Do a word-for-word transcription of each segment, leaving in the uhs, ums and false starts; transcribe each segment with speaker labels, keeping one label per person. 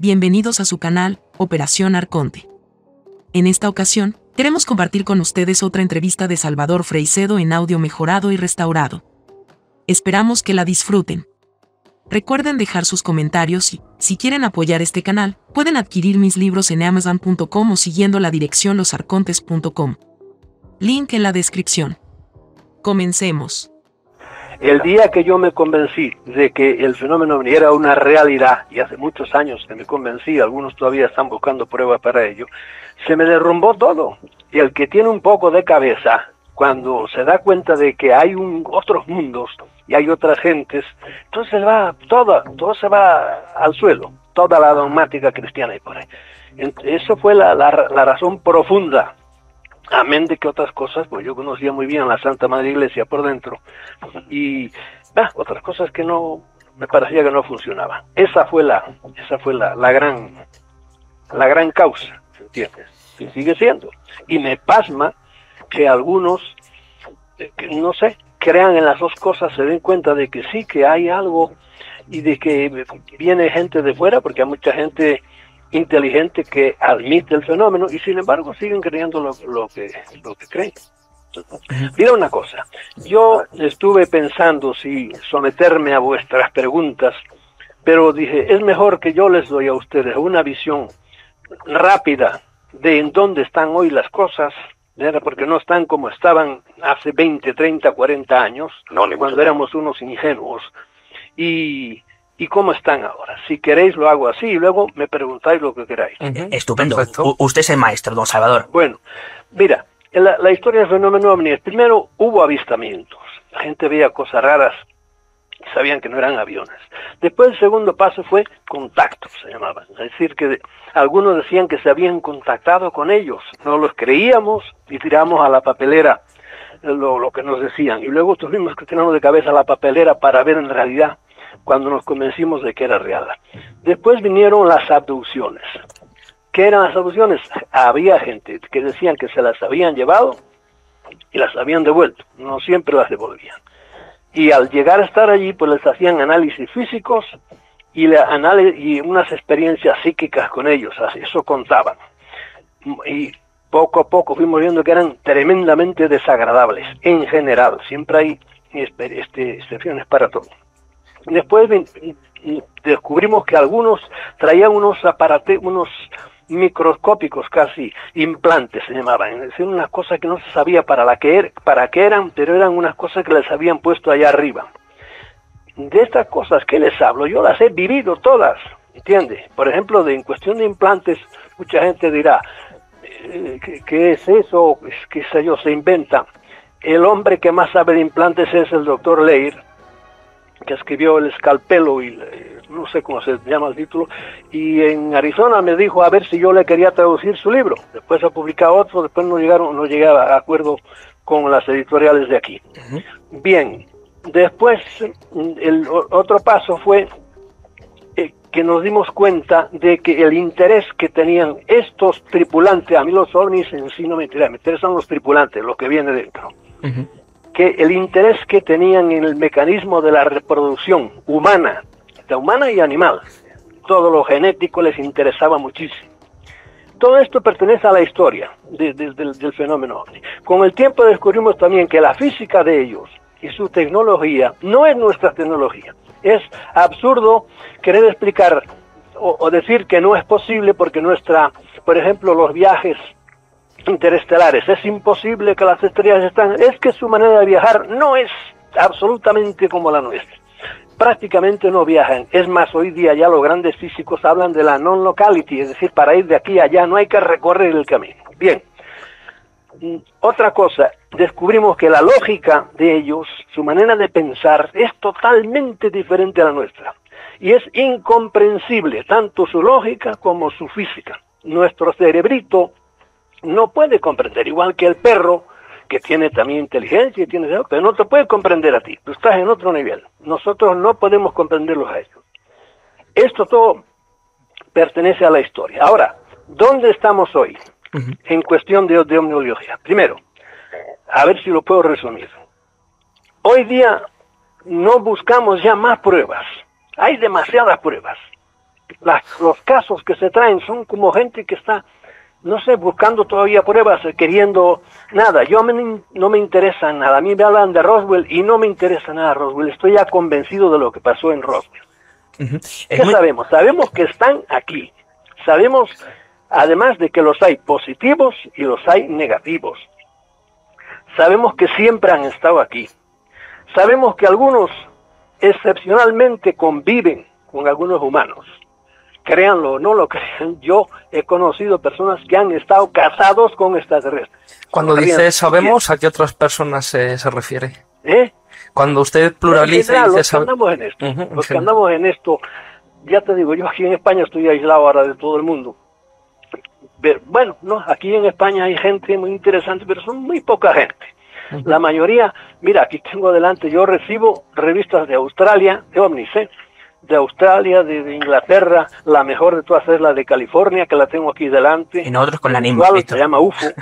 Speaker 1: Bienvenidos a su canal, Operación Arconte. En esta ocasión, queremos compartir con ustedes otra entrevista de Salvador Freixedo en audio mejorado y restaurado. Esperamos que la disfruten. Recuerden dejar sus comentarios y, si quieren apoyar este canal, pueden adquirir mis libros en amazon punto com o siguiendo la dirección los arcontes punto com. Link en la descripción. Comencemos.
Speaker 2: El día que yo me convencí de que el fenómeno ovni era una realidad, y hace muchos años que me convencí, algunos todavía están buscando pruebas para ello, se me derrumbó todo. Y el que tiene un poco de cabeza, cuando se da cuenta de que hay un, otros mundos y hay otras gentes, entonces va todo, todo se va al suelo, toda la dogmática cristiana y por ahí. Eso fue la, la, la razón profunda. Amén de que otras cosas, pues yo conocía muy bien la Santa Madre Iglesia por dentro, y ah, otras cosas que no, me parecía que no funcionaban. Esa fue la, esa fue la, la gran, la gran causa, ¿entiendes? Y sigue siendo. Y me pasma que algunos, que no sé, crean en las dos cosas, se den cuenta de que sí, que hay algo, y de que viene gente de fuera, porque hay mucha gente inteligente que admite el fenómeno y sin embargo siguen creyendo lo, lo que lo que creen. Mira una cosa, yo estuve pensando si someterme a vuestras preguntas, pero dije, es mejor que yo les doy a ustedes una visión rápida de en dónde están hoy las cosas, ¿verdad? Porque no están como estaban hace veinte, treinta, cuarenta años, no, cuando éramos unos ingenuos, y ¿y cómo están ahora? Si queréis lo hago así y luego me preguntáis lo que queráis.
Speaker 3: Uh-huh. Estupendo. U usted es el maestro, don Salvador.
Speaker 2: Bueno, mira, la, la historia del fenómeno ovni, primero hubo avistamientos. La gente veía cosas raras, sabían que no eran aviones. Después el segundo paso fue contactos, se llamaban. Es decir, que de, algunos decían que se habían contactado con ellos. No los creíamos y tiramos a la papelera lo, lo que nos decían. Y luego tuvimos que tirarnos de cabeza a la papelera para ver en realidad cuando nos convencimos de que era real. Después vinieron las abducciones. ¿Qué eran las abducciones? Había gente que decían que se las habían llevado y las habían devuelto. No siempre las devolvían. Y al llegar a estar allí, pues les hacían análisis físicos y, la análisis, y unas experiencias psíquicas con ellos. Así, eso contaban. Y poco a poco fuimos viendo que eran tremendamente desagradables. En general, siempre hay este, excepciones para todo. Después descubrimos que algunos traían unos aparatos, unos microscópicos casi, implantes se llamaban, es decir, unas cosas que no se sabía para, la que er, para qué eran, pero eran unas cosas que les habían puesto allá arriba. De estas cosas, ¿qué les hablo? Yo las he vivido todas, ¿entiende? Por ejemplo, de, en cuestión de implantes, mucha gente dirá, eh, ¿qué, ¿qué es eso? ¿Qué sé yo? Se inventa. El hombre que más sabe de implantes es el doctor Leir, que escribió El Escalpelo, y no sé cómo se llama el título, y en Arizona me dijo a ver si yo le quería traducir su libro. Después ha publicado otro, después no llegaron, no llegué a acuerdo con las editoriales de aquí. Uh-huh. Bien, después el otro paso fue eh, que nos dimos cuenta de que el interés que tenían estos tripulantes, a mí los ovnis en sí no me interesan, me interesan los tripulantes, lo que viene dentro. Uh-huh. Que el interés que tenían en el mecanismo de la reproducción humana, de humana y animal, todo lo genético les interesaba muchísimo. Todo esto pertenece a la historia de, de, de, del fenómeno ovni. Con el tiempo descubrimos también que la física de ellos y su tecnología no es nuestra tecnología. Es absurdo querer explicar o, o decir que no es posible porque nuestra, por ejemplo, los viajes interestelares, es imposible que las estrellas están, es que su manera de viajar no es absolutamente como la nuestra, prácticamente no viajan. Es más, hoy día ya los grandes físicos hablan de la non-locality, es decir, para ir de aquí a allá no hay que recorrer el camino. Bien, otra cosa, descubrimos que la lógica de ellos, su manera de pensar, es totalmente diferente a la nuestra, y es incomprensible, tanto su lógica como su física. Nuestro cerebrito no puede comprender, igual que el perro, que tiene también inteligencia y tiene, pero no te puede comprender a ti, tú estás en otro nivel. Nosotros no podemos comprenderlos a ellos. Esto todo pertenece a la historia. Ahora, ¿dónde estamos hoy? Uh-huh. En cuestión de, de omniología. Primero, a ver si lo puedo resumir. Hoy día no buscamos ya más pruebas. Hay demasiadas pruebas. las, los casos que se traen son como gente que está, no sé, buscando todavía pruebas, queriendo nada. Yo me, no me interesa nada. A mí me hablan de Roswell y no me interesa nada Roswell. Estoy ya convencido de lo que pasó en Roswell. Uh-huh. ¿Qué muy... sabemos? Sabemos que están aquí. Sabemos, además de que los hay positivos y los hay negativos. Sabemos que siempre han estado aquí. Sabemos que algunos excepcionalmente conviven con algunos humanos. Créanlo o no lo crean, yo he conocido personas que han estado casados con extraterrestres.
Speaker 4: Cuando dice sabemos, ¿a qué otras personas se, se refiere?
Speaker 2: ¿Eh?
Speaker 4: Cuando usted pluraliza
Speaker 2: general,
Speaker 4: y dice...
Speaker 2: Los que andamos en esto,
Speaker 4: uh-huh,
Speaker 2: los que andamos en esto, ya te digo, yo aquí en España estoy aislado ahora de todo el mundo. Pero, bueno, no, aquí en España hay gente muy interesante, pero son muy poca gente. Uh-huh. La mayoría, mira, aquí tengo adelante, yo recibo revistas de Australia, de ovnis, ¿eh? de Australia, de, de Inglaterra, la mejor de todas es la de California, que la tengo aquí delante.
Speaker 3: Y nosotros con la Nimbus,
Speaker 2: se llama U F O.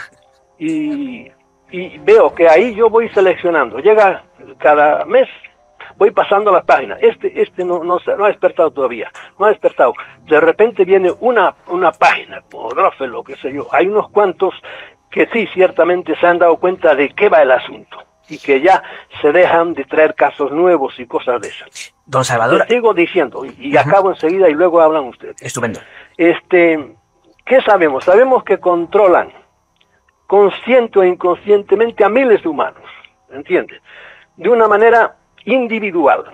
Speaker 2: Y, y veo que ahí yo voy seleccionando. Llega cada mes, voy pasando las páginas. Este este no no, no ha despertado todavía, no ha despertado. De repente viene una, una página, como Drófilo, qué sé yo. Hay unos cuantos que sí, ciertamente se han dado cuenta de qué va el asunto. Y que ya se dejan de traer casos nuevos y cosas de esas.
Speaker 3: Don Salvador.
Speaker 2: Les sigo diciendo, y, y uh-huh. acabo enseguida y luego hablan ustedes.
Speaker 3: Estupendo.
Speaker 2: Este, ¿qué sabemos? Sabemos que controlan consciente o inconscientemente a miles de humanos, ¿entiendes? De una manera individual.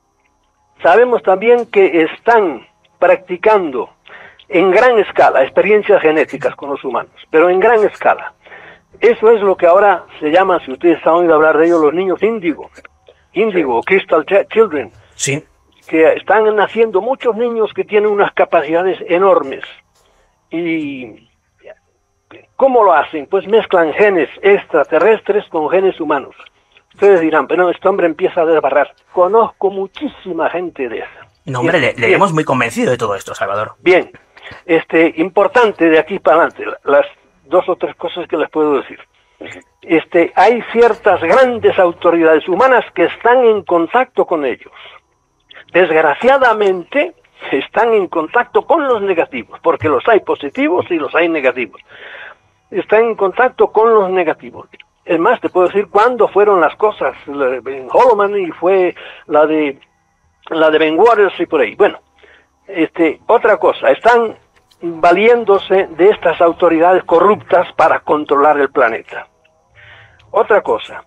Speaker 2: Sabemos también que están practicando en gran escala experiencias genéticas con los humanos, pero en gran escala. Eso es lo que ahora se llama, si ustedes han oído hablar de ellos, los niños índigo. Índigo, sí. Crystal Children.
Speaker 3: Sí.
Speaker 2: Que están naciendo muchos niños que tienen unas capacidades enormes. ¿Y cómo lo hacen? Pues mezclan genes extraterrestres con genes humanos. Ustedes dirán, pero este hombre empieza a desbarrar. Conozco muchísima gente de esa.
Speaker 3: No, hombre, bien, le, le hemos muy convencido de todo esto, Salvador.
Speaker 2: Bien. Este, importante de aquí para adelante, las dos o tres cosas que les puedo decir. Este, hay ciertas grandes autoridades humanas que están en contacto con ellos. Desgraciadamente, están en contacto con los negativos, porque los hay positivos y los hay negativos. Están en contacto con los negativos. Es más, te puedo decir cuándo fueron las cosas. En Holloman y fue la de la de Ben Waters y por ahí. Bueno, este, otra cosa, están valiéndose de estas autoridades corruptas para controlar el planeta. Otra cosa,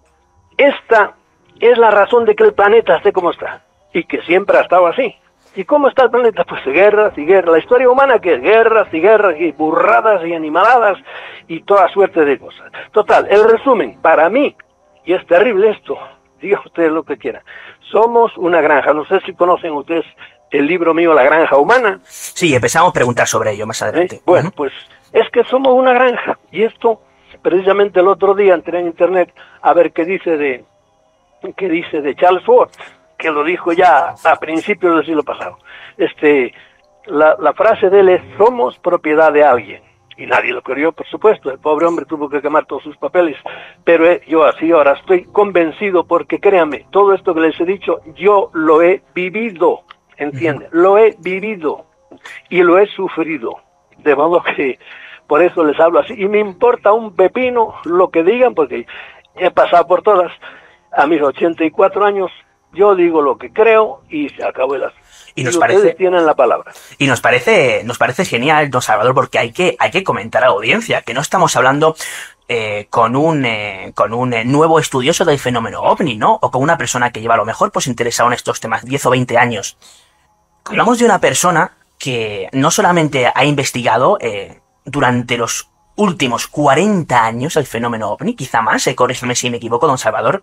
Speaker 2: esta es la razón de que el planeta esté como está, y que siempre ha estado así. ¿Y cómo está el planeta? Pues guerras y guerras. La historia humana que es guerras y guerras y burradas y animaladas y toda suerte de cosas. Total, el resumen, para mí, y es terrible esto, digan ustedes lo que quieran, somos una granja. No sé si conocen ustedes el libro mío, La Granja Humana.
Speaker 3: Sí, empezamos a preguntar sobre ello más adelante.
Speaker 2: ¿Eh? Bueno, uh-huh. pues es que somos una granja. Y esto, precisamente el otro día entré en internet a ver qué dice de qué dice de Charles Fort, que lo dijo ya a principios del siglo pasado. Este, la, la frase de él es, somos propiedad de alguien. Y nadie lo creyó, por supuesto. El pobre hombre tuvo que quemar todos sus papeles. Pero eh, yo así ahora estoy convencido porque créanme, todo esto que les he dicho, yo lo he vivido. ¿Entiende? Lo he vivido y lo he sufrido, de modo que por eso les hablo así, y me importa un pepino lo que digan, porque he pasado por todas. A mis ochenta y cuatro años, yo digo lo que creo y se acabó el asunto.
Speaker 3: Y nos
Speaker 2: y
Speaker 3: parece,
Speaker 2: ustedes tienen la palabra.
Speaker 3: Y nos parece, nos parece genial, don Salvador, porque hay que, hay que comentar a la audiencia que no estamos hablando eh, con un, eh, con un eh, nuevo estudioso del fenómeno ovni, ¿no? O con una persona que lleva a lo mejor pues interesado en estos temas diez o veinte años. Hablamos de una persona que no solamente ha investigado eh, durante los últimos cuarenta años el fenómeno ovni, quizá más, eh, corrígeme si me equivoco, don Salvador,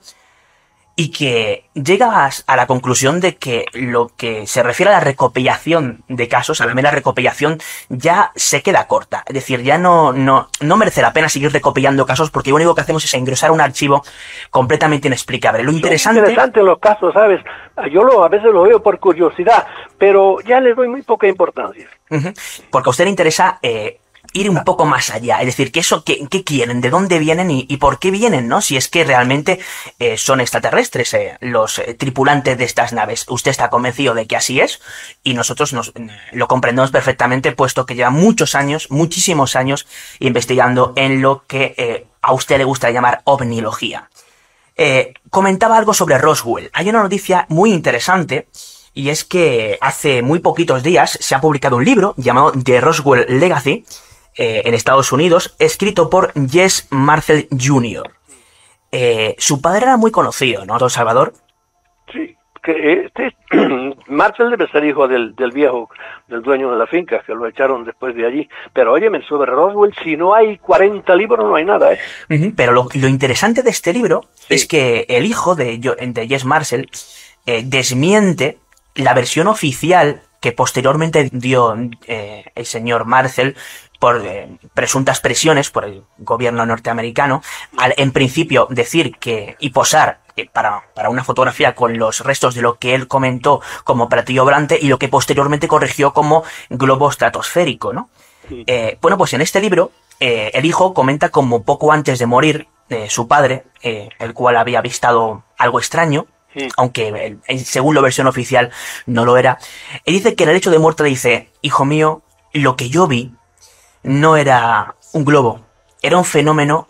Speaker 3: y que llega a, a la conclusión de que lo que se refiere a la recopilación de casos, a la mera recopilación, ya se queda corta. Es decir, ya no, no, no merece la pena seguir recopilando casos porque lo único que hacemos es engrosar un archivo completamente inexplicable. Lo interesante...
Speaker 2: Son interesantes los casos, ¿sabes? Yo lo, a veces lo veo por curiosidad, pero ya le doy muy poca importancia.
Speaker 3: Uh-huh. Porque a usted le interesa... Eh, ir un poco más allá, es decir, ¿qué, eso, qué, qué quieren? ¿De dónde vienen y, y por qué vienen? ¿No? Si es que realmente eh, son extraterrestres eh, los eh, tripulantes de estas naves. Usted está convencido de que así es y nosotros nos, eh, lo comprendemos perfectamente, puesto que lleva muchos años, muchísimos años investigando en lo que eh, a usted le gusta llamar ovnilogía. Eh, comentaba algo sobre Roswell. Hay una noticia muy interesante y es que hace muy poquitos días se ha publicado un libro llamado The Roswell Legacy eh, en Estados Unidos, escrito por Jesse Marcel junior Eh, su padre era muy conocido, ¿no, don Salvador?
Speaker 2: Sí, que este Marcel debe ser hijo del, del viejo, del dueño de la finca, que lo echaron después de allí. Pero óyeme, sobre Roswell, si no hay cuarenta libros, no hay nada, ¿eh?
Speaker 3: Uh-huh, pero lo, lo interesante de este libro sí. es que el hijo de, de Jesse Marcel eh, desmiente la versión oficial que posteriormente dio eh, el señor Marcel por eh, presuntas presiones por el gobierno norteamericano, al en principio decir que y posar eh, para, para una fotografía con los restos de lo que él comentó como platillo volante y lo que posteriormente corrigió como globo estratosférico, ¿no? Sí. Eh, bueno, pues en este libro eh, el hijo comenta como poco antes de morir eh, su padre, eh, el cual había avistado algo extraño, sí. aunque eh, según la versión oficial no lo era, y dice que en el hecho de muerte dice: hijo mío, lo que yo vi no era un globo, era un fenómeno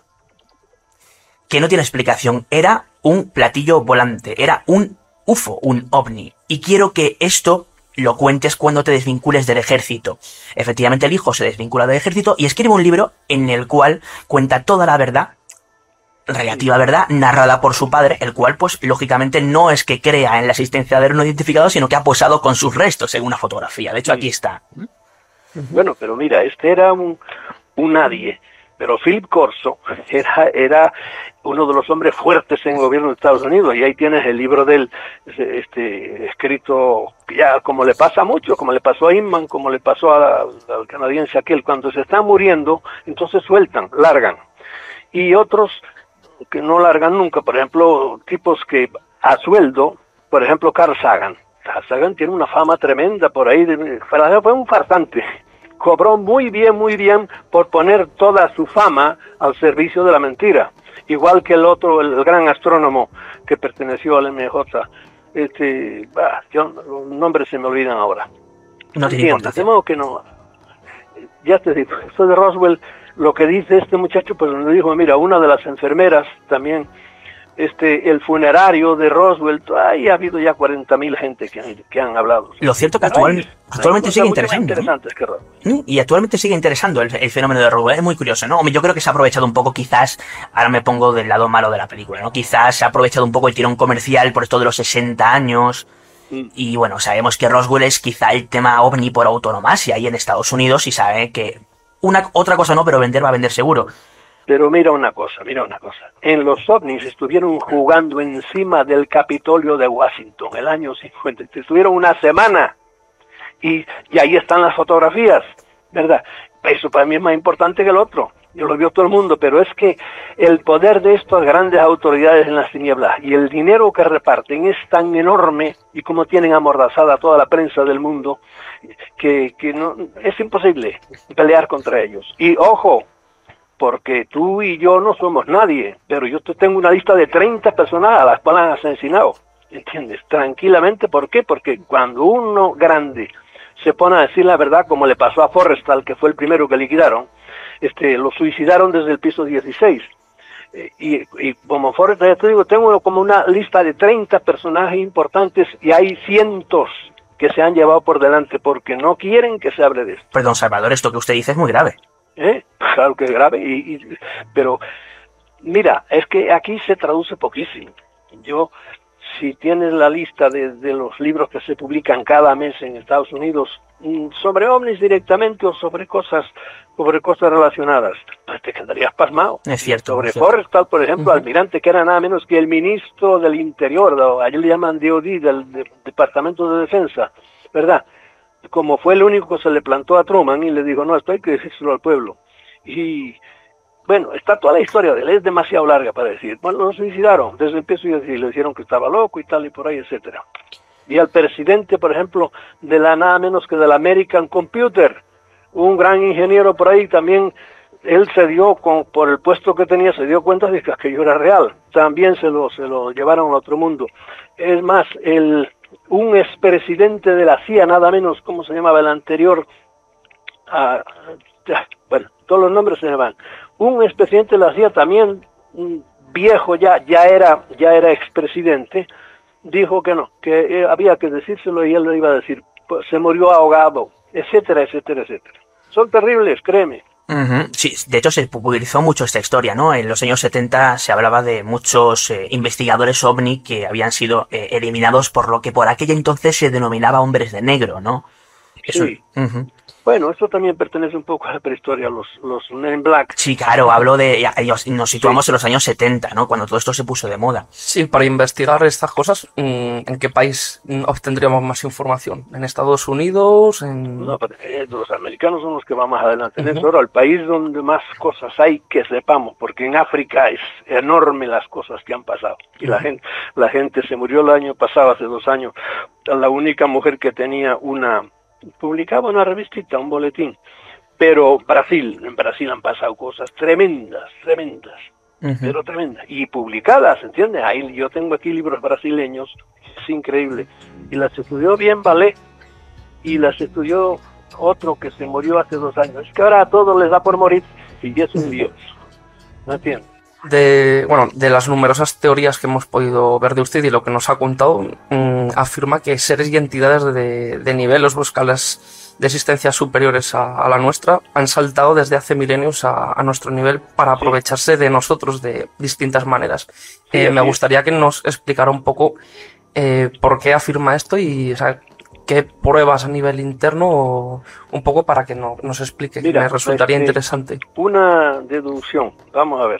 Speaker 3: que no tiene explicación, era un platillo volante, era un U F O, un ovni, y quiero que esto lo cuentes cuando te desvincules del ejército. Efectivamente el hijo se desvincula del ejército y escribe un libro en el cual cuenta toda la verdad, relativa verdad, narrada por su padre, el cual pues lógicamente no es que crea en la existencia de no identificado, sino que ha posado con sus restos en una fotografía. De hecho aquí está.
Speaker 2: Bueno, pero mira, este era un, un nadie, pero Philip Corso era, era uno de los hombres fuertes en el gobierno de Estados Unidos, y ahí tienes el libro de él, este, escrito ya como le pasa mucho, como le pasó a Inman, como le pasó a, al canadiense aquel, cuando se están muriendo, entonces sueltan, largan, y otros que no largan nunca, por ejemplo, tipos que a sueldo, por ejemplo, Carl Sagan. Sagan tiene una fama tremenda por ahí, de, fue un farsante, cobró muy bien, muy bien por poner toda su fama al servicio de la mentira, igual que el otro, el, el gran astrónomo que perteneció al M J, este, bah, yo, los nombres se me olvidan ahora.
Speaker 3: No tiene importancia.
Speaker 2: De modo que no, ya te digo, esto de Roswell, lo que dice este muchacho, pues me dijo, mira, una de las enfermeras también, este, el funerario de Roswell, ay, ha habido ya cuarenta mil gente que han, que han hablado.
Speaker 3: Lo cierto que actual, hay, actualmente hay sigue interesando. ¿No?
Speaker 2: Que
Speaker 3: y actualmente sigue interesando el, el fenómeno de Roswell, es muy curioso, ¿no? Yo creo que se ha aprovechado un poco, quizás, ahora me pongo del lado malo de la película, ¿no? Quizás se ha aprovechado un poco el tirón comercial por esto de los sesenta años. Mm. Y bueno, sabemos que Roswell es quizá el tema ovni por autonomasia ahí en Estados Unidos, y sabe que una otra cosa no, pero vender va a vender seguro.
Speaker 2: Pero mira una cosa, mira una cosa. En los ovnis estuvieron jugando encima del Capitolio de Washington el año cincuenta. Estuvieron una semana y, y ahí están las fotografías, ¿verdad? Eso para mí es más importante que el otro. Yo lo vio todo el mundo, pero es que el poder de estas grandes autoridades en las tinieblas y el dinero que reparten es tan enorme, y como tienen amordazada toda la prensa del mundo, que, que no, es imposible pelear contra ellos. Y ojo, porque tú y yo no somos nadie, pero yo te tengo una lista de treinta personas a las cuales han asesinado, ¿entiendes? Tranquilamente, ¿por qué? Porque cuando uno grande se pone a decir la verdad, como le pasó a Forrestal, que fue el primero que liquidaron, este, lo suicidaron desde el piso dieciséis, eh, y, y como Forrestal, ya te digo, tengo como una lista de treinta personajes importantes, y hay cientos que se han llevado por delante porque no quieren que se hable de esto.
Speaker 3: Perdón, Salvador, esto que usted dice es muy grave.
Speaker 2: ¿Eh? Claro que es grave, y, y, pero mira, es que aquí se traduce poquísimo. Yo, si tienes la lista de, de los libros que se publican cada mes en Estados Unidos sobre ovnis directamente o sobre cosas sobre cosas relacionadas, pues te quedarías pasmado.
Speaker 3: Es cierto.
Speaker 2: Sobre
Speaker 3: es cierto.
Speaker 2: Forrestal, por ejemplo, uh-huh. Almirante, que era nada menos que el ministro del Interior, o allí le llaman D O D, del de, Departamento de Defensa, ¿verdad? Como fue el único que se le plantó a Truman y le dijo, no, esto hay que decírselo al pueblo. Y bueno, está toda la historia de él, es demasiado larga para decir. Bueno, lo suicidaron desde el piso y le dijeron que estaba loco y tal y por ahí, etcétera. Y al presidente, por ejemplo, de la nada menos que del American Computer, un gran ingeniero por ahí también, él se dio, con, por el puesto que tenía, se dio cuenta de que aquello era real. También se lo, se lo llevaron al otro mundo. Es más, el, un expresidente de la C I A, nada menos, ¿cómo se llamaba el anterior? Ah, bueno, todos los nombres se llaman. Un expresidente de la C I A también, un viejo ya, ya era, ya era expresidente, dijo que no, que eh, había que decírselo y él lo iba a decir. Pues, se murió ahogado, etcétera, etcétera, etcétera. Son terribles, créeme.
Speaker 3: Uh-huh. Sí, de hecho se popularizó mucho esta historia, ¿no? En los años setenta se hablaba de muchos eh, investigadores ovni que habían sido eh, eliminados por lo que por aquel entonces se denominaba hombres de negro, ¿no? Eso,
Speaker 2: sí.
Speaker 3: Uh-huh.
Speaker 2: Bueno, eso también pertenece un poco a la prehistoria, los, los Men in Black.
Speaker 3: Sí, claro, hablo de... Nos situamos sí. en los años setenta, ¿no? Cuando todo esto se puso de moda.
Speaker 4: Sí, para investigar estas cosas, ¿en qué país obtendríamos más información? ¿En Estados Unidos? En...
Speaker 2: No, pero, eh, los americanos son los que van más adelante en uh-huh. eso. Ahora, el país donde más cosas hay que sepamos, porque en África es enorme las cosas que han pasado. Y uh-huh. la gente, la gente se murió el año pasado, hace dos años. La única mujer que tenía una... publicaba una revistita, un boletín, pero Brasil, en Brasil han pasado cosas tremendas, tremendas, uh-huh. pero tremendas, y publicadas, ¿entiendes? Ahí yo tengo aquí libros brasileños, es increíble, y las estudió bien Valé, y las estudió otro que se murió hace dos años, es que ahora a todos les da por morir, y es un dios, ¿no entiendes?
Speaker 4: De, bueno, de las numerosas teorías que hemos podido ver de usted y lo que nos ha contado, mmm, afirma que seres y entidades de, de niveles o escalas de existencia superiores a, a la nuestra han saltado desde hace milenios a, a nuestro nivel para aprovecharse de nosotros de distintas maneras. Sí, eh, me gustaría que nos explicara un poco eh, por qué afirma esto y, o sea, qué pruebas a nivel interno, o un poco para que no, nos explique. Mira, me resultaría este, interesante.
Speaker 2: Una deducción, vamos a ver.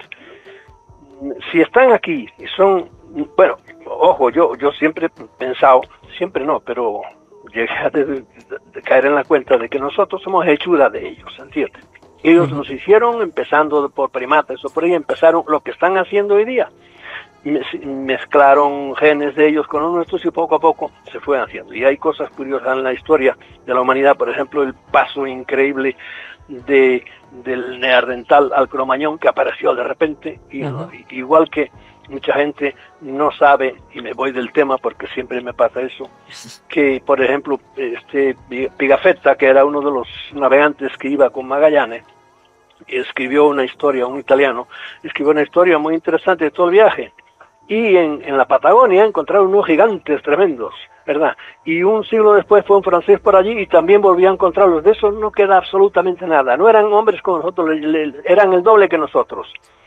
Speaker 2: Si están aquí y son, bueno, ojo, yo yo siempre he pensado, siempre no, pero llegué a de, de, de caer en la cuenta de que nosotros somos hechura de ellos, ¿entiendes? Ellos uh-huh. nos hicieron, empezando por primates o por ahí, empezaron lo que están haciendo hoy día. Mezclaron genes de ellos con los nuestros y poco a poco se fue haciendo. Y hay cosas curiosas en la historia de la humanidad, por ejemplo, el paso increíble de del neandertal al cromañón que apareció de repente, y, uh-huh. igual que mucha gente no sabe, y me voy del tema porque siempre me pasa eso, que por ejemplo este Pigafetta, que era uno de los navegantes que iba con Magallanes, escribió una historia, un italiano, escribió una historia muy interesante de todo el viaje, y en, en la Patagonia encontraron unos gigantes tremendos, ¿verdad? Y un siglo después fue un francés por allí y también volvió a encontrarlos. De eso no queda absolutamente nada. No eran hombres como nosotros, le, le, eran el doble que nosotros.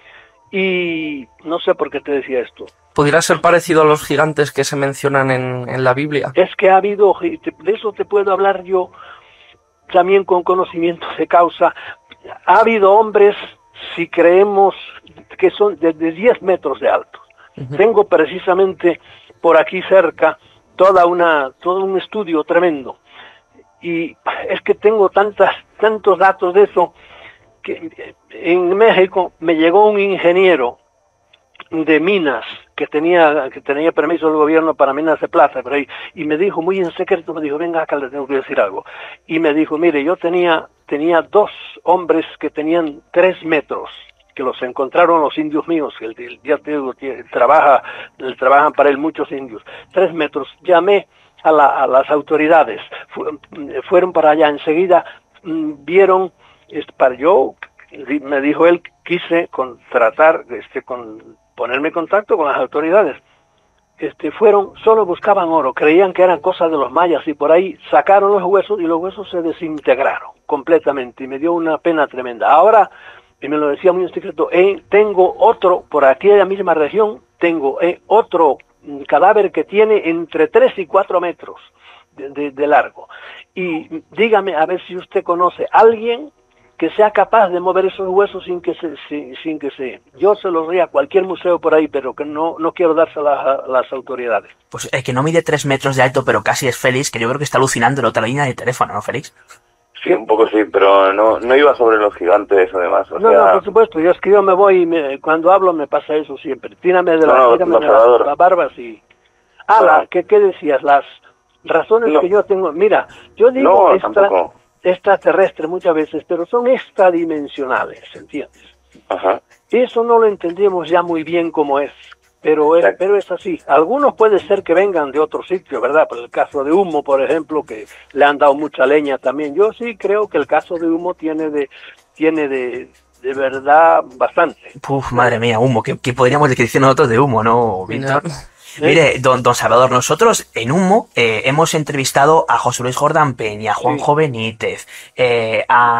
Speaker 2: Y no sé por qué te decía esto.
Speaker 4: ¿Pudiera ser parecido a los gigantes que se mencionan en, en la Biblia?
Speaker 2: Es que ha habido, de eso te puedo hablar yo también con conocimiento de causa. Ha habido hombres, si creemos, que son de, de diez metros de alto. Uh-huh. Tengo precisamente por aquí cerca toda una todo un estudio tremendo, y es que tengo tantas tantos datos de eso que en México me llegó un ingeniero de minas que tenía que tenía permiso del gobierno para minas de plata por ahí, y me dijo muy en secreto, me dijo, venga acá, le tengo que decir algo, y me dijo, mire, yo tenía tenía dos hombres que tenían tres metros, que los encontraron los indios míos, que el, el día te digo, trabaja, trabajan para él muchos indios, tres metros. Llamé a, la, a las autoridades, fu, fueron para allá, enseguida mmm, vieron, este, para yo, me dijo él, quise contratar, este, con, ponerme en contacto con las autoridades. Este, fueron, solo buscaban oro, creían que eran cosas de los mayas, y por ahí sacaron los huesos, y los huesos se desintegraron completamente, y me dio una pena tremenda. Ahora, y me lo decía muy en secreto, eh, tengo otro, por aquí en la misma región, tengo eh, otro cadáver que tiene entre tres y cuatro metros de, de, de largo. Y dígame, a ver si usted conoce a alguien que sea capaz de mover esos huesos sin que se, sin, sin que se... Yo se los doy a cualquier museo por ahí, pero que no, no quiero dárselas a, a las autoridades.
Speaker 3: Pues el que no mide tres metros de alto, pero casi es Félix, que yo creo que está alucinando en la otra línea de teléfono, ¿no, Félix?
Speaker 5: Sí, un poco sí, pero no, no iba sobre los gigantes, además. O
Speaker 2: no,
Speaker 5: sea...
Speaker 2: no, por supuesto, yo es que yo me voy y me, cuando hablo me pasa eso siempre. Tírame de, la,
Speaker 5: no,
Speaker 2: tírame de las, las barbas y... Ah, no. la, ¿qué, ¿qué decías? Las razones no. que yo tengo... Mira, yo digo...
Speaker 5: No,
Speaker 2: extra...
Speaker 5: tampoco.
Speaker 2: extraterrestres muchas veces, pero son extradimensionales, ¿entiendes?
Speaker 5: Ajá.
Speaker 2: Eso no lo entendemos ya muy bien cómo es, pero es, pero es así. Algunos puede ser que vengan de otro sitio, ¿verdad? Por el caso de Humo, por ejemplo, que le han dado mucha leña también. Yo sí creo que el caso de Humo tiene de, tiene de, de verdad bastante.
Speaker 3: Uf, madre mía, Humo, ¿qué, qué podríamos decir nosotros de Humo, no, Víctor? Mire, don, don Salvador, nosotros en Humo eh, hemos entrevistado a José Luis Jordán Peña, a Juanjo sí. Benítez, eh,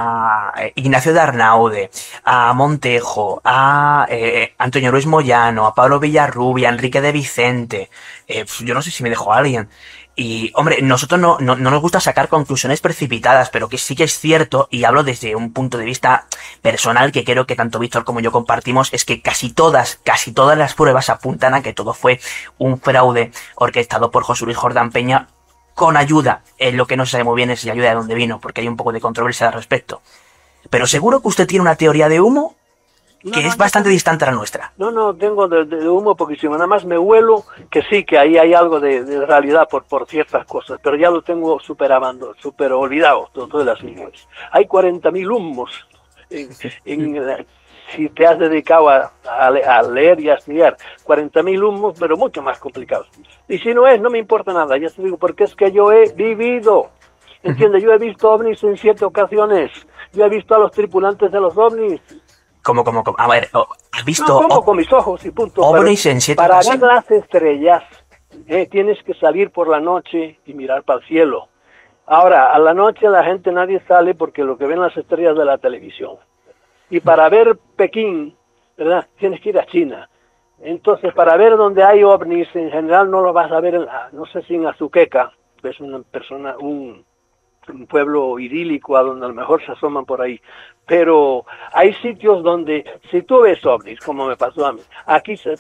Speaker 3: a Ignacio de Arnaude, a Montejo, a eh, Antonio Luis Moyano, a Pablo Villarrubia, a Enrique de Vicente. Eh, yo no sé si me dejó a alguien. Y, hombre, nosotros no, no, no nos gusta sacar conclusiones precipitadas, pero que sí que es cierto, y hablo desde un punto de vista personal que creo que tanto Víctor como yo compartimos, es que casi todas, casi todas las pruebas apuntan a que todo fue un fraude orquestado por José Luis Jordán Peña con ayuda, en lo que no se sabe muy bien es si ayuda de dónde vino, porque hay un poco de controversia al respecto. Pero seguro que usted tiene una teoría de Humo que no, es no, bastante no, distante a la nuestra.
Speaker 2: No, no, tengo de, de Humo poquísimo. Nada más me huelo que sí, que ahí hay algo de, de realidad por, por ciertas cosas, pero ya lo tengo súper abandonado, súper olvidado, todo, todo el asunto. Hay cuarenta mil humos. En, en, si te has dedicado a, a, a leer y a estudiar, cuarenta mil humos, pero mucho más complicados. Y si no es, no me importa nada, ya te digo, porque es que yo he vivido, ¿entiendes? Yo he visto ovnis en siete ocasiones, yo he visto a los tripulantes de los ovnis.
Speaker 3: Como, como, como, a ver, ¿has visto?
Speaker 2: No, como con mis ojos y punto.
Speaker 3: Ovnis en siete
Speaker 2: para
Speaker 3: ocasiones.
Speaker 2: ver las estrellas, eh, tienes que salir por la noche y mirar para el cielo. Ahora, a la noche la gente, nadie sale porque lo que ven las estrellas de la televisión. Y para ver Pekín, ¿verdad? Tienes que ir a China. Entonces, para ver donde hay ovnis, en general no lo vas a ver, en, no sé si en Azuqueca, es una persona, un... un pueblo idílico a donde a lo mejor se asoman por ahí, pero hay sitios donde si tú ves ovnis, como me pasó a mí, aquí se,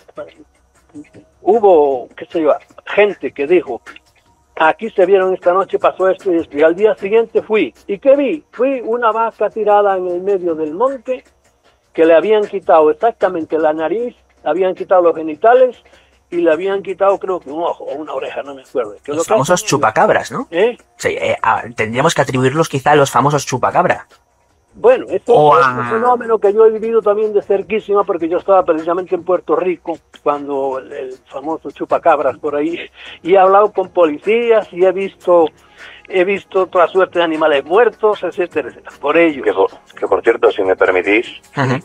Speaker 2: hubo, qué sé yo, gente que dijo, aquí se vieron esta noche, pasó esto y esto, y al día siguiente fui, ¿y qué vi? Fui una vaca tirada en el medio del monte, que le habían quitado exactamente la nariz, le habían quitado los genitales, y le habían quitado creo que un ojo o una oreja, no me acuerdo.
Speaker 3: Que los famosos caso, chupacabras, ¿no?
Speaker 2: ¿Eh?
Speaker 3: Sí, eh, a, tendríamos que atribuirlos quizá a los famosos chupacabra.
Speaker 2: Bueno, esto
Speaker 3: oh,
Speaker 2: es un fenómeno que yo he vivido también de cerquísima porque yo estaba precisamente en Puerto Rico cuando el, el famoso chupacabras por ahí, y he hablado con policías y he visto he visto toda suerte de animales muertos, etcétera, etcétera. Por ello.
Speaker 5: Que por, que por cierto, si me permitís,
Speaker 3: uh-huh.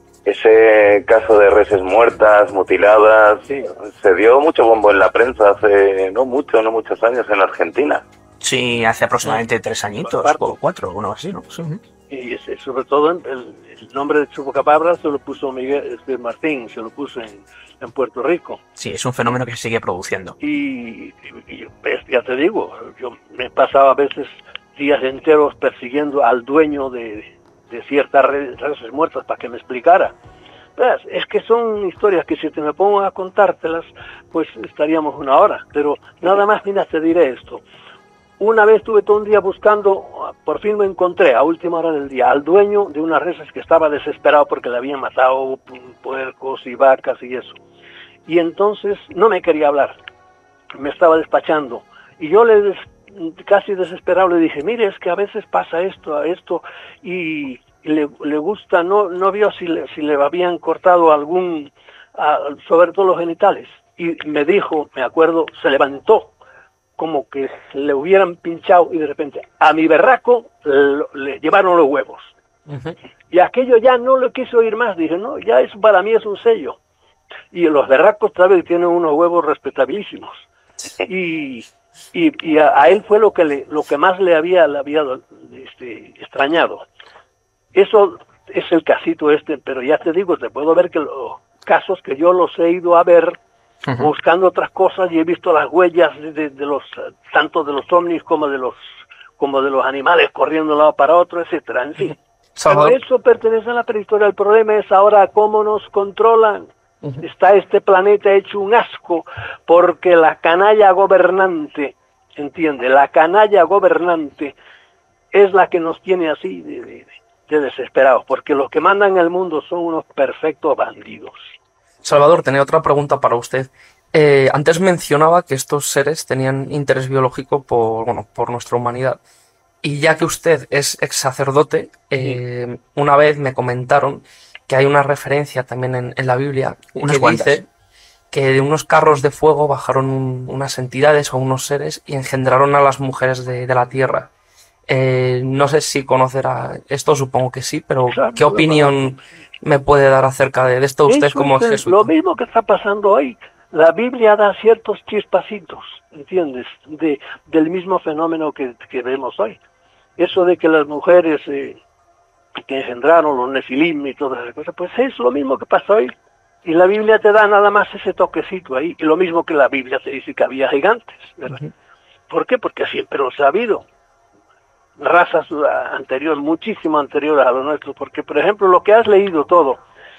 Speaker 5: ese caso de reses muertas, mutiladas, sí. se dio mucho bombo en la prensa hace no mucho, no muchos años en Argentina.
Speaker 3: Sí, hace aproximadamente sí. tres añitos o cuatro, uno así, ¿no? Sí.
Speaker 2: Y ese, sobre todo el, el nombre de chupacabra se lo puso Miguel este Martín, se lo puso en, en Puerto Rico.
Speaker 3: Sí, es un fenómeno que se sigue produciendo.
Speaker 2: Y, y, y ya te digo, yo me pasaba a veces días enteros persiguiendo al dueño de de ciertas reses muertas para que me explicara. ¿Ves? Es que son historias que si te me pongo a contártelas, pues estaríamos una hora. Pero nada más, mira, te diré esto. Una vez estuve todo un día buscando, por fin me encontré a última hora del día al dueño de unas reses que estaba desesperado porque le habían matado puercos y vacas y eso. Y entonces no me quería hablar, me estaba despachando. Y yo le des casi desesperado le dije, mire, es que a veces pasa esto, a esto, y, y le, le gusta, no no vio si le, si le habían cortado algún, uh, sobre todo los genitales, y me dijo, me acuerdo, se levantó, como que le hubieran pinchado, y de repente, a mi berraco le, le llevaron los huevos. Uh-huh. Y aquello ya no lo quiso oír más, dije, no, ya eso para mí es un sello. Y los berracos, sabes, tienen unos huevos respetabilísimos. Y... Y, y a, a él fue lo que le, lo que más le había, le había este, extrañado. Eso es el casito este, pero ya te digo, te puedo ver que los casos que yo los he ido a ver, uh-huh. buscando otras cosas, y he visto las huellas de, de, de los, tanto de los ovnis como de los, como de los animales corriendo de un lado para otro, etcétera. En fin. Pero eso pertenece a la prehistoria. El problema es ahora cómo nos controlan. Uh-huh. Está este planeta hecho un asco porque la canalla gobernante, entiende, la canalla gobernante es la que nos tiene así de, de, de desesperados, porque los que mandan el mundo son unos perfectos bandidos.
Speaker 4: Salvador, tenía otra pregunta para usted. Eh, antes mencionaba que estos seres tenían interés biológico por, bueno, por nuestra humanidad. Y ya que usted es ex sacerdote, eh, una vez me comentaron que hay una referencia también en, en la Biblia
Speaker 3: Unas
Speaker 4: que
Speaker 3: cuantas.
Speaker 4: dice que de unos carros de fuego bajaron un- unas entidades o unos seres y engendraron a las mujeres de, de la tierra. Eh, no sé si conocerá esto, supongo que sí, pero
Speaker 2: Claro,
Speaker 4: ¿qué
Speaker 2: lo
Speaker 4: opinión me puede dar acerca de de esto usted
Speaker 2: Eso
Speaker 4: como
Speaker 2: es el-
Speaker 4: jesuita?
Speaker 2: lo mismo que está pasando hoy. La Biblia da ciertos chispacitos, ¿entiendes? De, del mismo fenómeno que, que vemos hoy. Eso de que las mujeres eh, que engendraron los nefilim y todas esas cosas, pues es lo mismo que pasa hoy. Y la Biblia te da nada más ese toquecito ahí. Y lo mismo que la Biblia te dice que había gigantes, ¿verdad? ¿Por qué? Porque siempre los ha habido. Razas ah, anteriores, muchísimo anteriores a los nuestros. Porque, por ejemplo, lo que has leído todo,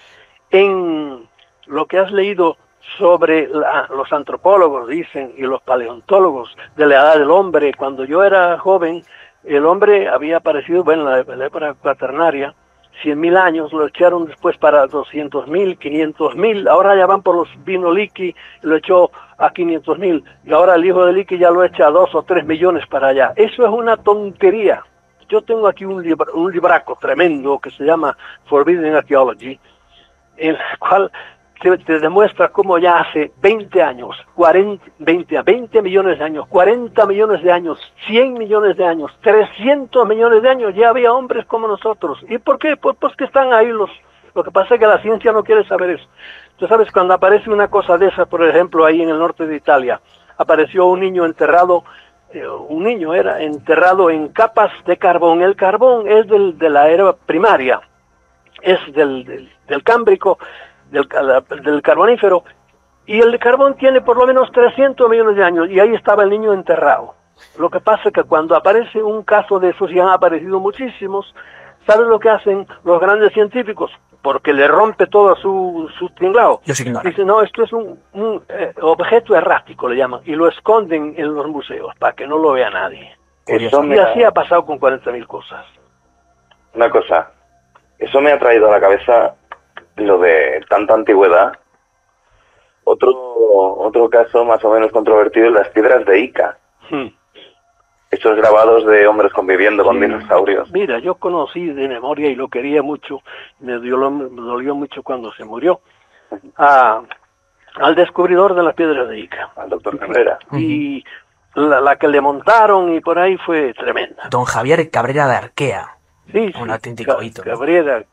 Speaker 2: en lo que has leído sobre la- los antropólogos, dicen, y los paleontólogos de la edad del hombre, cuando yo era joven, el hombre había aparecido, bueno, en la, en la época cuaternaria, cien mil años, lo echaron después para doscientos mil, quinientos mil, ahora ya van por los, vino Leakey, lo echó a quinientos mil, y ahora el hijo de Leakey ya lo echa a dos o tres millones para allá. Eso es una tontería. Yo tengo aquí un, libra, un libraco tremendo que se llama Forbidden Archaeology, en la cual te, te demuestra cómo ya hace veinte años, cuarenta, veinte, veinte millones de años, cuarenta millones de años, cien millones de años, trescientos millones de años, ya había hombres como nosotros. ¿Y por qué? Pues, pues que están ahí los... Lo que pasa es que la ciencia no quiere saber eso. Tú sabes, cuando aparece una cosa de esa, por ejemplo, ahí en el norte de Italia, apareció un niño enterrado, eh, un niño era enterrado en capas de carbón. El carbón es del, de la era primaria, es del, del, del cámbrico, del, del carbonífero, y el de carbón tiene por lo menos trescientos millones de años, y ahí estaba el niño enterrado. Lo que pasa es que cuando aparece un caso de esos, y han aparecido muchísimos, ¿sabes lo que hacen los grandes científicos? Porque le rompe todo su, su tinglado.
Speaker 3: Los ignoran.
Speaker 2: Dicen, no, esto es un, un eh, objeto errático, le llaman, y lo esconden en los museos para que no lo vea nadie.
Speaker 5: Eso
Speaker 2: Y
Speaker 5: me
Speaker 2: así
Speaker 5: ha-
Speaker 2: ha pasado con cuarenta mil cosas.
Speaker 5: Una cosa, eso me ha traído a la cabeza lo de tanta antigüedad. Otro, otro caso más o menos controvertido es las piedras de Ica.
Speaker 2: Hmm.
Speaker 5: Esos grabados de hombres conviviendo con
Speaker 2: Sí.
Speaker 5: dinosaurios.
Speaker 2: Mira, yo conocí de memoria y lo quería mucho, me dolió, me dolió mucho cuando se murió, a, al descubridor de las piedras de Ica.
Speaker 5: Al doctor Cabrera.
Speaker 2: Y la, la que le montaron y por ahí fue tremenda.
Speaker 3: Don Javier Cabrera de Arquea.
Speaker 2: Sí,
Speaker 3: Un
Speaker 2: sí,
Speaker 3: auténtico
Speaker 2: Ca-
Speaker 3: hito, ¿no?
Speaker 2: Cabrera.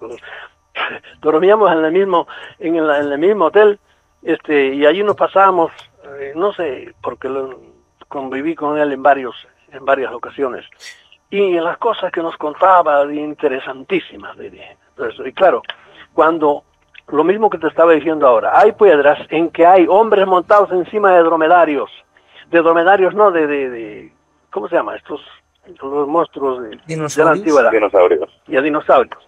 Speaker 2: Dormíamos en el mismo, en el, en el mismo hotel, este, y allí nos pasábamos, eh, no sé, porque lo, conviví con él en varios, en varias ocasiones. Y las cosas que nos contaba, interesantísimas. de- de- de eso. Y claro, cuando, lo mismo que te estaba diciendo ahora, hay piedras en que hay hombres montados encima de dromedarios, de dromedarios no, de, de, de ¿cómo se llama? Estos, los monstruos de, de la
Speaker 4: ¿Dinosaurios?
Speaker 2: antigüedad
Speaker 5: Dinosaurios.
Speaker 2: y a dinosaurios.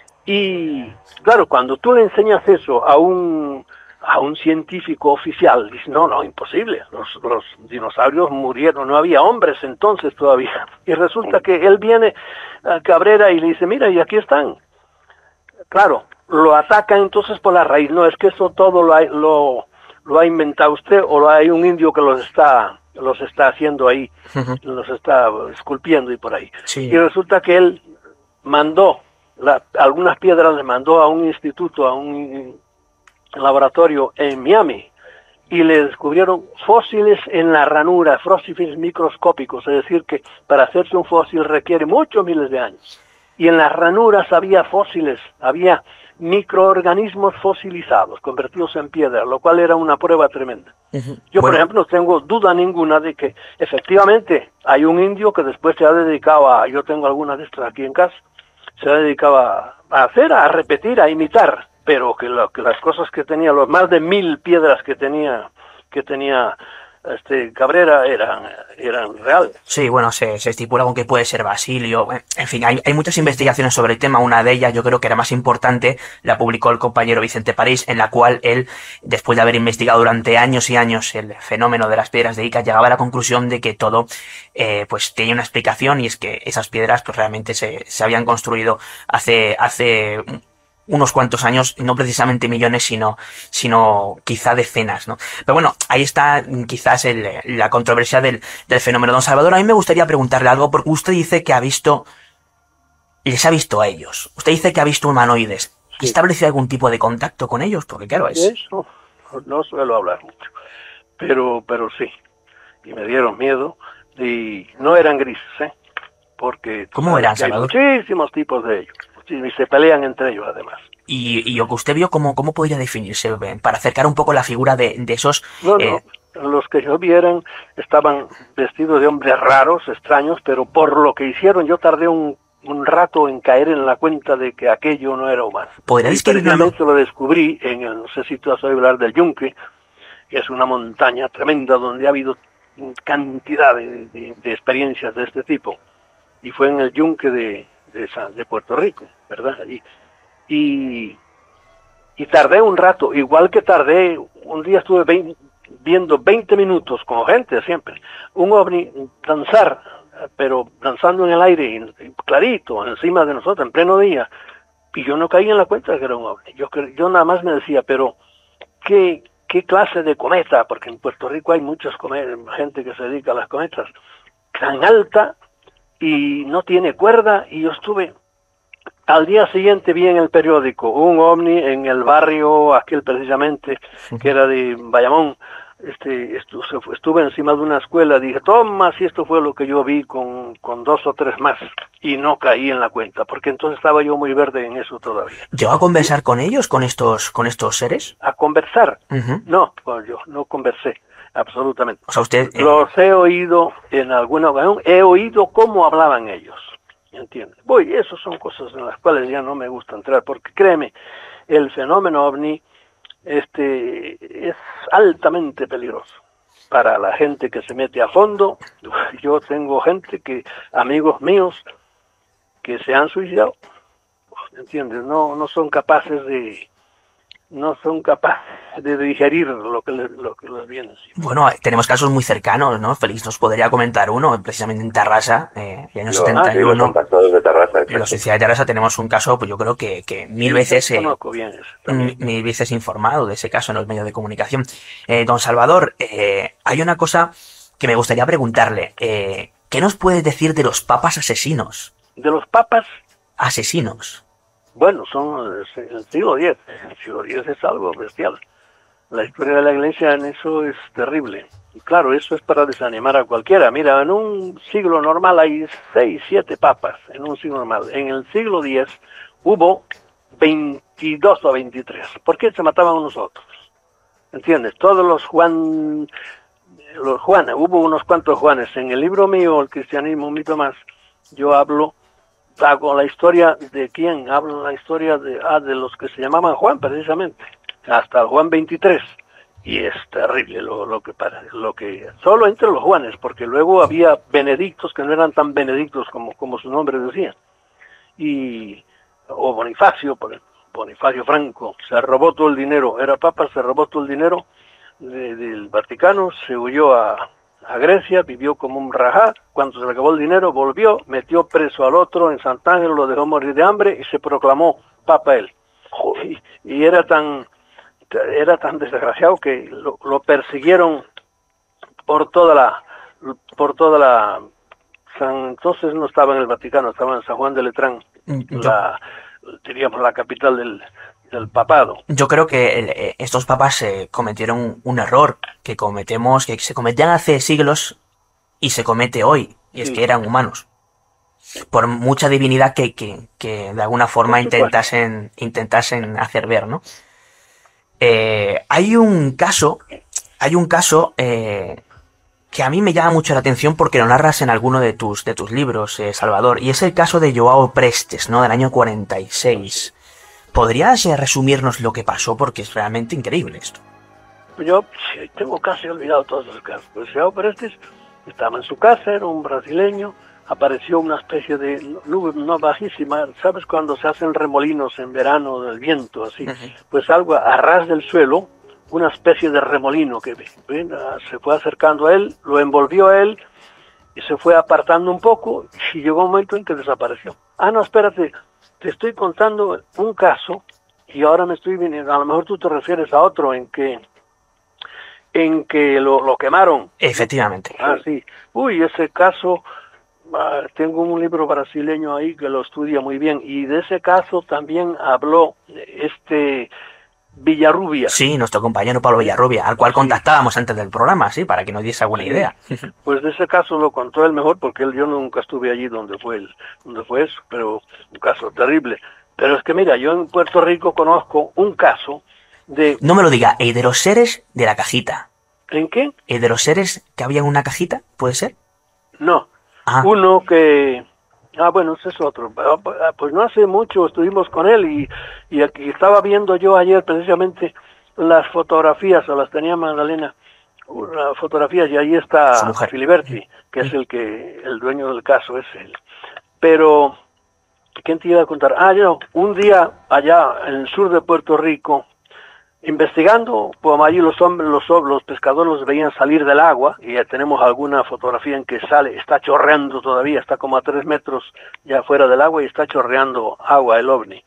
Speaker 2: Y claro, cuando tú le enseñas eso a un a un científico oficial, dice, no, no, imposible, los, los dinosaurios murieron, no había hombres entonces todavía. Y resulta que él viene a Cabrera y le dice, mira, y aquí están. Claro, lo ataca entonces por la raíz, no, es que eso todo lo ha, lo, lo ha inventado usted o lo hay un indio que los está, los está haciendo ahí,
Speaker 3: Ujú.
Speaker 2: los está esculpiendo y por ahí.
Speaker 3: Sí.
Speaker 2: Y resulta que él mandó la, algunas piedras, le mandó a un instituto, a un laboratorio en Miami, y le descubrieron fósiles en la ranura, fósiles microscópicos, es decir, que para hacerse un fósil requiere muchos miles de años. Y en las ranuras había fósiles, había microorganismos fosilizados, convertidos en piedra, lo cual era una prueba tremenda.
Speaker 3: Ujú.
Speaker 2: Yo, por
Speaker 3: Bueno,
Speaker 2: ejemplo, no tengo duda ninguna de que efectivamente hay un indio que después se ha dedicado a, yo tengo algunas de estas aquí en casa, se ha dedicado a, a hacer, a repetir, a imitar, pero que, lo, que las cosas que tenía, los más de mil piedras que tenía, que tenía este Cabrera eran, eran reales.
Speaker 3: Sí, bueno, se, se estipula con que puede ser Basilio. En fin, hay, hay muchas investigaciones sobre el tema. Una de ellas, yo creo que era más importante, la publicó el compañero Vicente París, en la cual él, después de haber investigado durante años y años el fenómeno de las piedras de Ica, llegaba a la conclusión de que todo eh, pues tenía una explicación, y es que esas piedras pues realmente se, se habían construido hace, hace unos cuantos años, no precisamente millones, sino, sino quizá decenas, ¿no? Pero bueno, ahí está quizás el, la controversia del, del fenómeno. Don Salvador, a mí me gustaría preguntarle algo, porque usted dice que ha visto, les ha visto a ellos. Usted dice que ha visto humanoides. ¿Ha
Speaker 2: Sí.
Speaker 3: establecido algún tipo de contacto con ellos? Porque claro,
Speaker 2: De
Speaker 3: es...
Speaker 2: eso no suelo hablar mucho, pero, pero sí, y me dieron miedo, y no eran grises, ¿eh? Porque tú
Speaker 3: ¿Cómo
Speaker 2: sabes
Speaker 3: eran,
Speaker 2: que hay
Speaker 3: Salvador?
Speaker 2: muchísimos tipos de ellos, y se pelean entre ellos además.
Speaker 3: Y, y lo que usted vio, ¿cómo, cómo podría definirse? Para acercar un poco la figura de, de esos...
Speaker 2: No,
Speaker 3: eh,
Speaker 2: no, los que yo vieran estaban vestidos de hombres raros, extraños, pero por lo que hicieron yo tardé un, un rato en caer en la cuenta de que aquello no era humano.
Speaker 3: ¿Podría
Speaker 2: Y
Speaker 3: describirlo?
Speaker 2: precisamente lo descubrí en el, no sé si tú has oído hablar del Yunque, que es una montaña tremenda donde ha habido cantidad de, de, de experiencias de este tipo. Y fue en el Yunque de, de, San- de Puerto Rico, ¿verdad? Y, y, y tardé un rato, igual que tardé, un día estuve vein- viendo veinte minutos con gente siempre, un ovni danzar, pero danzando en el aire, y- y clarito, encima de nosotros, en pleno día, y yo no caí en la cuenta de que era un ovni. Yo, cre- yo nada más me decía, pero ¿qué, qué clase de cometa? Porque en Puerto Rico hay muchas come- gente que se dedica a las cometas, tan alta y no tiene cuerda, y yo estuve... Al día siguiente vi en el periódico un ovni en el barrio aquel precisamente, que era de Bayamón. Este, estu- se fue- estuve encima de una escuela, dije, toma, si esto fue lo que yo vi con, con dos o tres más, y no caí en la cuenta, porque entonces estaba yo muy verde en eso todavía.
Speaker 3: ¿Llegó a conversar con ellos, con estos, con estos seres?
Speaker 2: A conversar,
Speaker 3: Ujú.
Speaker 2: no, pues yo no conversé, absolutamente.
Speaker 3: O sea, usted... eh,
Speaker 2: Los he oído en alguna ocasión, he oído cómo hablaban ellos. ¿Entiendes? Voy, esas son cosas en las cuales ya no me gusta entrar, porque créeme, el fenómeno ovni este, es altamente peligroso para la gente que se mete a fondo. Yo tengo gente que, amigos míos, que se han suicidado, ¿entiendes? No, no son capaces de, no son capaces de digerir lo que les, lo que les viene encima.
Speaker 3: Bueno, tenemos casos muy cercanos, ¿no? Félix nos podría comentar uno, precisamente en Tarrasa, eh, en el año
Speaker 5: Los,
Speaker 3: setenta y
Speaker 5: sí, los
Speaker 3: uno.
Speaker 5: contactados de Tarrasa,
Speaker 3: En la
Speaker 5: exacto.
Speaker 3: sociedad de Tarrasa tenemos un caso, pues yo creo que, que mil
Speaker 2: Sí,
Speaker 3: veces...
Speaker 2: yo
Speaker 3: eh,
Speaker 2: conozco bien eso
Speaker 3: m-
Speaker 2: también.
Speaker 3: mil veces informado de ese caso en los medios de comunicación. Eh, don Salvador, eh, hay una cosa que me gustaría preguntarle. Eh, ¿qué nos puedes decir de los papas asesinos?
Speaker 2: De los papas,
Speaker 3: Asesinos.
Speaker 2: bueno, son eh, el siglo diez. El siglo diez es algo bestial. La historia de la iglesia en eso es terrible. Y claro, eso es para desanimar a cualquiera. Mira, en un siglo normal hay seis, siete papas, en un siglo normal. En el siglo diez hubo veintidós o veintitrés. ¿Por qué se mataban unos otros? ¿Entiendes? Todos los Juan, los Juanes, hubo unos cuantos Juanes. En el libro mío, El cristianismo, un mito más, yo hablo, hago la historia de quién, hablo la historia de, ah, de los que se llamaban Juan, precisamente, hasta el Juan veintitrés. Y es terrible lo, lo que para, lo que solo entre los Juanes, porque luego había benedictos que no eran tan benedictos como, como su nombre decía. Y, o Bonifacio, por ejemplo, Bonifacio Franco, se robó todo el dinero, era papa, se robó todo el dinero de, del Vaticano, se huyó a, a Grecia, vivió como un rajá, cuando se le acabó el dinero volvió, metió preso al otro en Sant'Angelo, lo dejó morir de hambre y se proclamó papa él. Y, y era tan era tan desgraciado que lo, lo persiguieron por toda la por toda la San, entonces no estaba en el Vaticano, estaba en San Juan de Letrán,
Speaker 3: Yo,
Speaker 2: la diríamos la capital del, del papado.
Speaker 3: yo creo que el- eh, estos papas eh, cometieron un error que cometemos, que se cometían hace siglos y se comete hoy, y es
Speaker 2: Sí.
Speaker 3: que eran humanos. Por mucha divinidad que, que, que de alguna forma
Speaker 2: Por supuesto.
Speaker 3: intentasen, intentasen hacer ver, ¿no? Eh, hay un caso, hay un caso eh, que a mí me llama mucho la atención porque lo narras en alguno de tus, de tus libros, eh, Salvador, y es el caso de Joao Prestes, ¿no? Del año cuarenta y seis. ¿Podrías eh, resumirnos lo que pasó? Porque es realmente increíble esto.
Speaker 2: Yo sí, tengo casi olvidado todos los casos. Pues Joao Prestes estaba en su casa, era un brasileño, apareció una especie de nube no bajísima, ¿sabes cuando se hacen remolinos en verano del viento así?
Speaker 3: Ujú.
Speaker 2: Pues algo a ras del suelo, una especie de remolino que ven, se fue acercando a él, lo envolvió a él y se fue apartando un poco y llegó un momento en que desapareció. Ah, no, espérate, te estoy contando un caso y ahora me estoy viniendo, a lo mejor tú te refieres a otro en que en que lo, lo quemaron.
Speaker 3: Efectivamente.
Speaker 2: Ah, sí. Uy, ese caso, ah, tengo un libro brasileño ahí que lo estudia muy bien, y de ese caso también habló este Villarrubia.
Speaker 3: Sí, nuestro compañero Pablo Villarrubia, al cual
Speaker 2: Sí.
Speaker 3: contactábamos antes del programa, sí, para que nos diese alguna
Speaker 2: Sí.
Speaker 3: idea.
Speaker 2: Pues de ese caso lo contó él mejor, porque él, yo nunca estuve allí donde fue el, donde fue eso, pero un caso terrible. Pero es que mira, yo en Puerto Rico conozco un caso de...
Speaker 3: No me lo diga, ¿y de los seres de la cajita?
Speaker 2: ¿En qué?
Speaker 3: ¿Y de los seres que había en una cajita? ¿Puede ser?
Speaker 2: No.
Speaker 3: Ah,
Speaker 2: Uno que... Ah, bueno, ese es otro. Ah, pues no hace mucho estuvimos con él y, y aquí estaba viendo yo ayer precisamente las fotografías, o las tenía Magdalena, las fotografías, y ahí
Speaker 3: Su
Speaker 2: está
Speaker 3: mujer.
Speaker 2: Filiberti, que es el que el dueño del caso, es él. Pero, ¿quién te iba a contar? Ah, yo, un día allá en el sur de Puerto Rico, investigando, pues allí los hombres, los, los pescadores los veían salir del agua, y ya tenemos alguna fotografía en que sale, está chorreando todavía, está como a tres metros ya fuera del agua y está chorreando agua el ovni.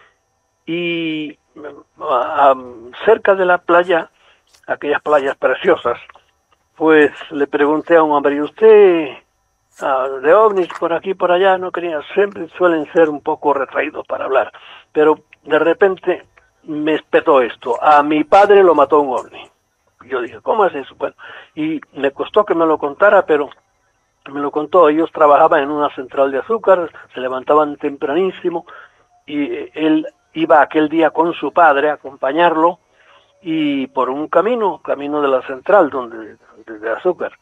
Speaker 2: Y a, a, cerca de la playa, aquellas playas preciosas, pues le pregunté a un hombre, ¿y usted ah, de ovnis por aquí por allá? No quería, siempre suelen ser un poco retraídos para hablar, pero de repente me espetó esto: a mi padre lo mató un ovni. Yo dije, ¿cómo es eso? Bueno, y me costó que me lo contara, pero me lo contó. Ellos trabajaban en una central de azúcar, se levantaban tempranísimo, y él iba aquel día con su padre a acompañarlo, y por un camino, camino de la central donde de, de azúcar,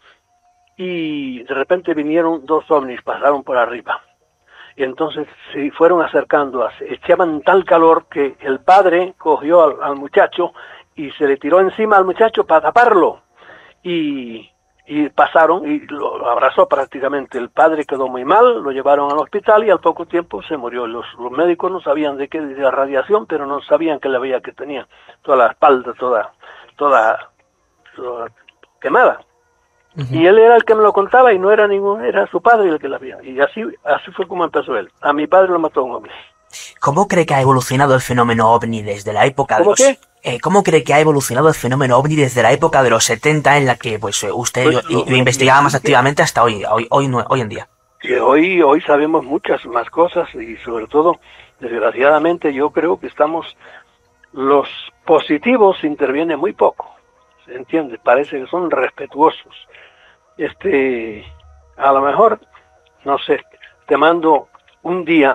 Speaker 2: y de repente vinieron dos ovnis, pasaron por arriba. Y entonces se fueron acercando, echaban tal calor que el padre cogió al, al muchacho y se le tiró encima al muchacho para taparlo. Y, y pasaron y lo abrazó prácticamente. El padre quedó muy mal, lo llevaron al hospital y al poco tiempo se murió. Los, los médicos no sabían de qué, de la radiación, pero no sabían que le veía que tenía toda la espalda, toda, toda, toda quemada. Uh-huh. Y él era el que me lo contaba y no era ningún, era su padre el que la veía. Y así, así fue como empezó él. A mi padre lo mató un hombre.
Speaker 3: ¿Cómo cree que ha evolucionado el fenómeno ovni desde la época de
Speaker 2: ¿Cómo
Speaker 3: los...
Speaker 2: qué?
Speaker 3: Eh, ¿Cómo cree que ha evolucionado el fenómeno ovni desde la época de los setenta, en la que pues usted pues, lo, lo investigaba más activamente, hasta hoy, hoy, hoy, hoy en día?
Speaker 2: Sí, hoy, hoy sabemos muchas más cosas, y sobre todo, desgraciadamente, yo creo que estamos, los positivos intervienen muy poco, ¿se entiende? Parece que son respetuosos. Este, a lo mejor, no sé, te mando un día,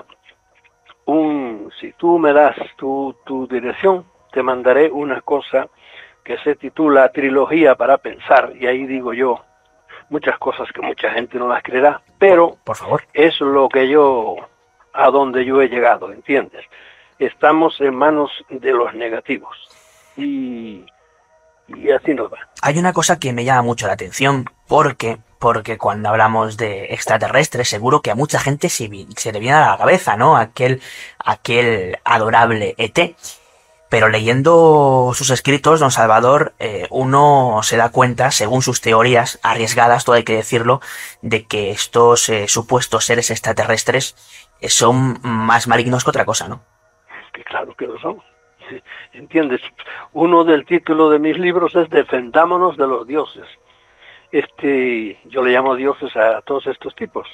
Speaker 2: un, si tú me das tu, tu dirección, te mandaré una cosa que se titula Trilogía para Pensar, y ahí digo yo muchas cosas que mucha gente no las creerá, pero
Speaker 3: por favor,
Speaker 2: es lo que yo, a donde yo he llegado, ¿entiendes? Estamos en manos de los negativos, y, y así nos va.
Speaker 3: Hay una cosa que me llama mucho la atención, porque porque cuando hablamos de extraterrestres, seguro que a mucha gente se, se le viene a la cabeza, ¿no? Aquel, aquel adorable E T. Pero leyendo sus escritos, don Salvador, eh, uno se da cuenta, según sus teorías, arriesgadas, todo hay que decirlo, de que estos eh, supuestos seres extraterrestres eh, son más malignos que otra cosa, ¿no?
Speaker 2: Que claro que lo son. ¿Entiendes? Uno del título de mis libros es Defendámonos de los dioses. Este, yo le llamo dioses a todos estos tipos.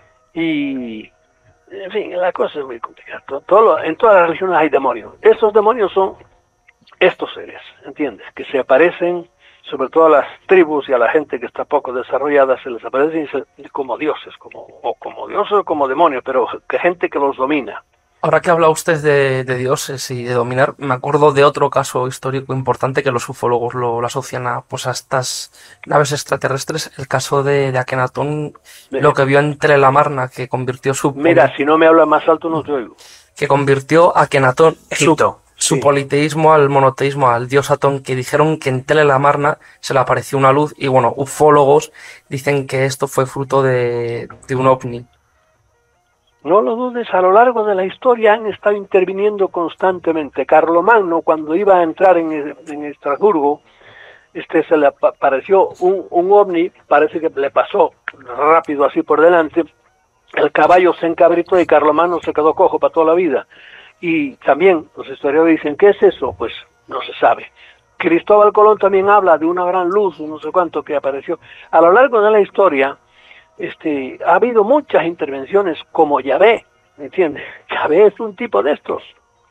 Speaker 2: Y, en fin, la cosa es muy complicada. Todo, todo, en todas las religiones hay demonios. Estos demonios son estos seres, ¿entiendes? Que se aparecen, sobre todo a las tribus y a la gente que está poco desarrollada, se les aparecen como dioses, como, o como dioses o como demonios, pero que gente que los domina.
Speaker 4: Ahora que habla usted de, de dioses y de dominar, me acuerdo de otro caso histórico importante que los ufólogos lo, lo asocian a, pues a estas naves extraterrestres, el caso de, de Akenatón, Mira. Lo que vio en Telelamarna, que convirtió su...
Speaker 2: Mira, si no me hablas más alto no te oigo.
Speaker 4: Que convirtió a Akenatón,
Speaker 3: Egipto.
Speaker 4: Su, su
Speaker 2: sí.
Speaker 4: politeísmo al monoteísmo, al dios Atón, que dijeron que en Telelamarna se le apareció una luz, y bueno, ufólogos dicen que esto fue fruto de, de un ovni.
Speaker 2: No lo dudes, a lo largo de la historia han estado interviniendo constantemente. Carlomagno, cuando iba a entrar en, en Estrasburgo, este se le apareció un, un ovni, parece que le pasó rápido así por delante, el caballo se encabritó y Carlomagno se quedó cojo para toda la vida. Y también los historiadores dicen, ¿qué es eso? Pues no se sabe. Cristóbal Colón también habla de una gran luz, no sé cuánto, que apareció. A lo largo de la historia, este, ha habido muchas intervenciones como Yahvé, ¿me entiendes? Yahvé es un tipo de estos.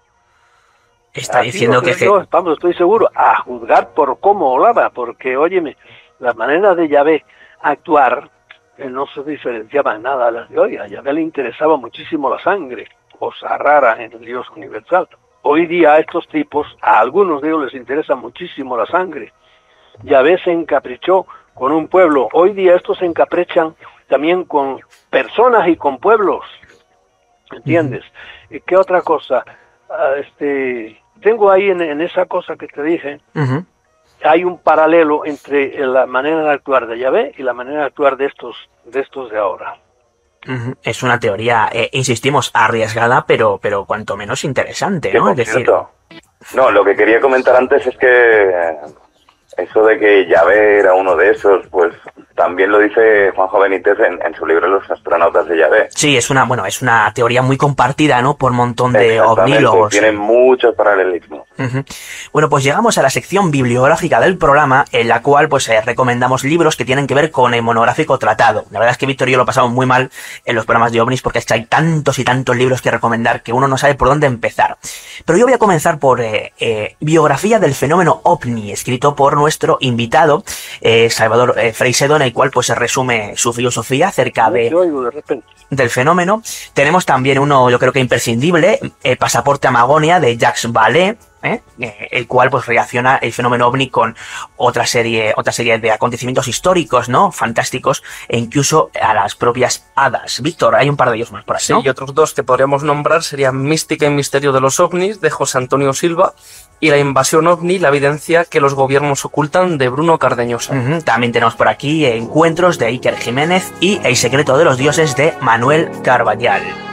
Speaker 3: Está
Speaker 2: Así
Speaker 3: diciendo que...
Speaker 2: yo, vamos, estoy seguro, a juzgar por cómo hablaba, porque, óyeme, la manera de Yahvé actuar eh, no se diferenciaba en nada a las de hoy. A Yahvé le interesaba muchísimo la sangre, cosa rara en el Dios universal. Hoy día a estos tipos, a algunos de ellos les interesa muchísimo la sangre. Yahvé se encaprichó con un pueblo. Hoy día estos se encaprichan también con personas y con pueblos. ¿Entiendes? Uh-huh. ¿Y qué otra cosa? Uh, este, tengo ahí en, en esa cosa que te dije, uh-huh. hay un paralelo entre la manera de actuar de Yahvé y la manera de actuar de estos, de estos de ahora.
Speaker 3: Es una teoría, eh, insistimos, arriesgada, pero, pero cuanto menos interesante, ¿no?
Speaker 5: Sí,
Speaker 3: es decir...
Speaker 5: No, lo que quería comentar antes es que eso de que Yahvé era uno de esos, pues también lo dice Juanjo Benítez en, en su libro Los astronautas de Yahvé.
Speaker 3: Sí, es una, bueno, es una teoría muy compartida, ¿no? Por un montón de ovnólogos.
Speaker 5: Tiene muchos paralelismos.
Speaker 3: Uh-huh. Bueno, pues llegamos a la sección bibliográfica del programa, en la cual pues eh, recomendamos libros que tienen que ver con el monográfico tratado. La verdad es que Víctor y yo lo pasamos muy mal en los programas de ovnis porque es que hay tantos y tantos libros que recomendar que uno no sabe por dónde empezar. Pero yo voy a comenzar por eh, eh, Biografía del fenómeno ovni, escrito por nuestro invitado eh, Salvador eh, Freixedo, en el cual pues se resume su filosofía acerca de,
Speaker 2: de
Speaker 3: del fenómeno. Tenemos también uno, yo creo que imprescindible, el Pasaporte a Magonia de Jacques Vallée, ¿eh? Eh, el cual pues relaciona el fenómeno ovni con otra serie, otra serie de acontecimientos históricos, ¿no? Fantásticos, e incluso a las propias hadas. Víctor, hay un par de ellos más por ahí, ¿no?
Speaker 4: Sí, y otros dos que podríamos nombrar serían Mística y Misterio de los ovnis, de José Antonio Silva, y La invasión ovni, la evidencia que los gobiernos ocultan, de Bruno Cardeñosa.
Speaker 3: Uh-huh. También tenemos por aquí Encuentros, de Iker Jiménez, y El secreto de los dioses, de Manuel Carballal.